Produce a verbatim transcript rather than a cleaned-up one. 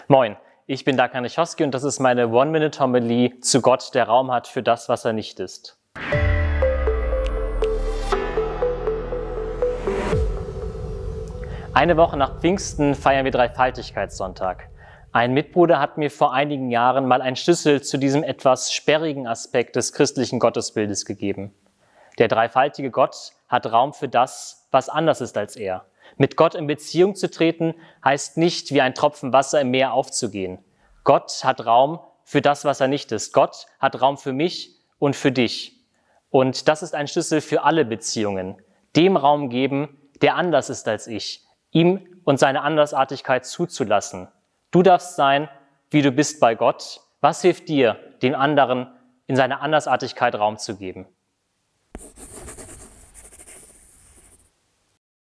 Moin, ich bin Dakan Nichoski und das ist meine One-Minute-Homilie zu Gott, der Raum hat für das, was er nicht ist. Eine Woche nach Pfingsten feiern wir Dreifaltigkeitssonntag. Ein Mitbruder hat mir vor einigen Jahren mal einen Schlüssel zu diesem etwas sperrigen Aspekt des christlichen Gottesbildes gegeben. Der dreifaltige Gott hat Raum für das, was anders ist als er. Mit Gott in Beziehung zu treten, heißt nicht, wie ein Tropfen Wasser im Meer aufzugehen. Gott hat Raum für das, was er nicht ist. Gott hat Raum für mich und für dich. Und das ist ein Schlüssel für alle Beziehungen. Dem Raum geben, der anders ist als ich. Ihm und seine Andersartigkeit zuzulassen. Du darfst sein, wie du bist bei Gott. Was hilft dir, dem anderen in seiner Andersartigkeit Raum zu geben?